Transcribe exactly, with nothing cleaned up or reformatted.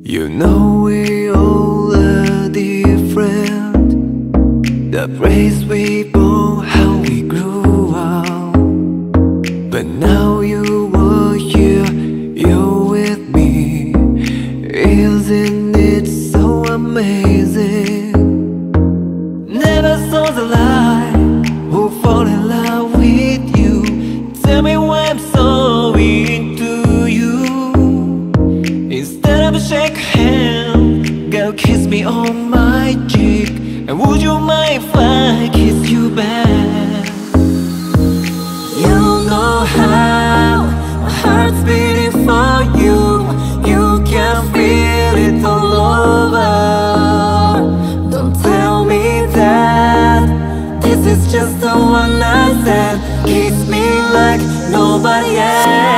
You know we all are different. The place we born, how we grew up. But now you are here, you're with me. Isn't it so amazing? Never saw the light who fall in love with you. Tell me why I'm so into you. Instead of a shake hand, girl, kiss me on my cheek. And would you mind if I kiss you back? You know how my heart's beating for you. You can feel it all over. Don't tell me that this is just the one I said. Kiss me like nobody else.